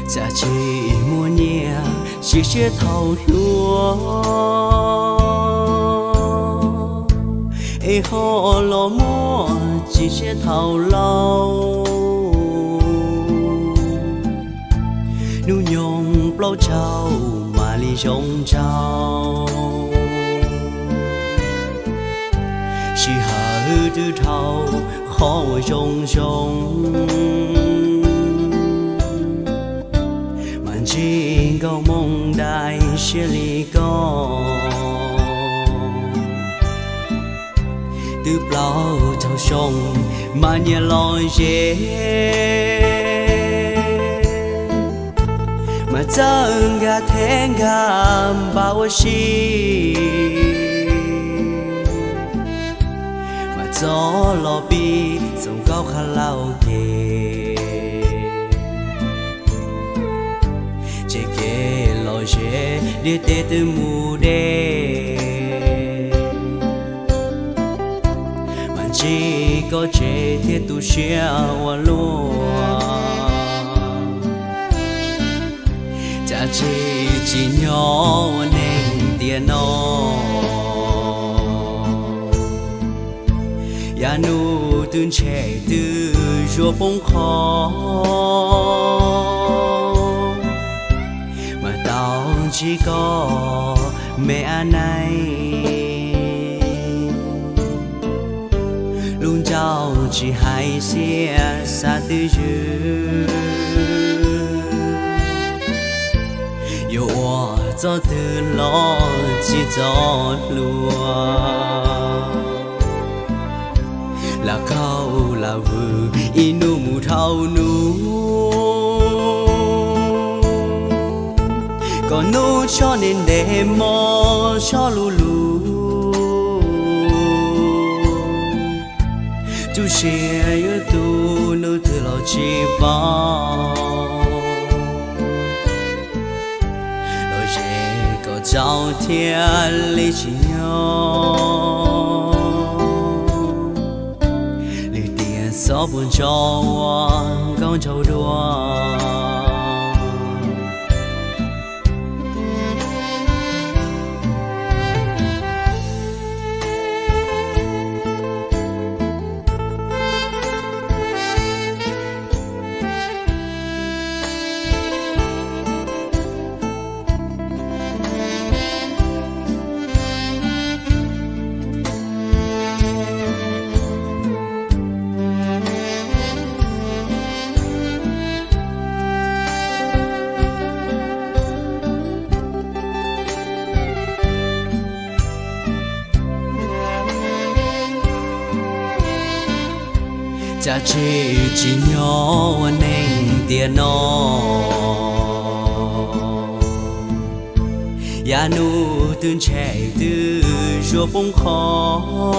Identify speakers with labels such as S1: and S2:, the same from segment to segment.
S1: giá trị mua nhẹ chỉ chia thầu lúa họ lo mua chỉ chia thầu lâu nu nhung bao trâu mà ly trong trâu chỉ hở từ thầu khó trông trông màn chỉ cầu mong đại chia ly con từ bao thâu sông mà nhẹ loi dễ mà chẳng gà thèn gà bao xì mà gió lo bi sông cao khá lao kề chế kề lo dễ để tê từ mù đê chỉ có chế thiết tu xia hoa lúa cha chỉ nhỏ nên tiền nó ya nu tuân trẻ từ rùa bông khó mà tao chỉ có mẹ này luôn trao chỉ hay xia xa tư dư yêu cho từ lo chỉ cho lúa là câu là vừa inu mù thâu nu còn nu cho nên để mò cho lù lù tu chia yêu tu nu từ lo chỉ bao lo dễ có trao thiên lý chỉ nhau lý tiền số buồn cho con trâu đua cha chỉ nhỏ nên tiền nó ya nu tuân trẻ từ rùa bông khó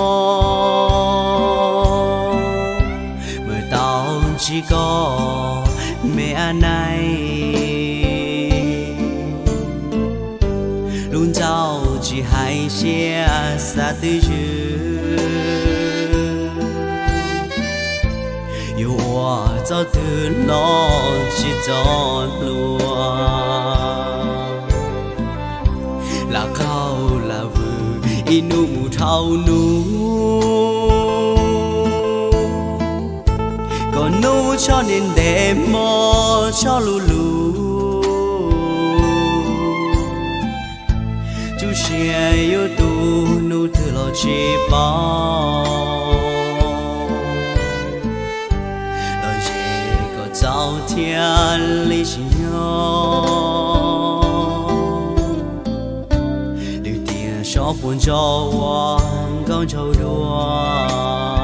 S1: mà tao chỉ có mẹ này luôn trao chỉ hay chia xa tư dư yêu cho từ lo chỉ cho lúa là câu là vừa inu mù thâu nu còn nu cho nên để mò cho lù lù chú xia yêu tu nu từ lo chỉ bao giao thiên lý chỉ nhau điều tiền cho buồn cho con trâu đua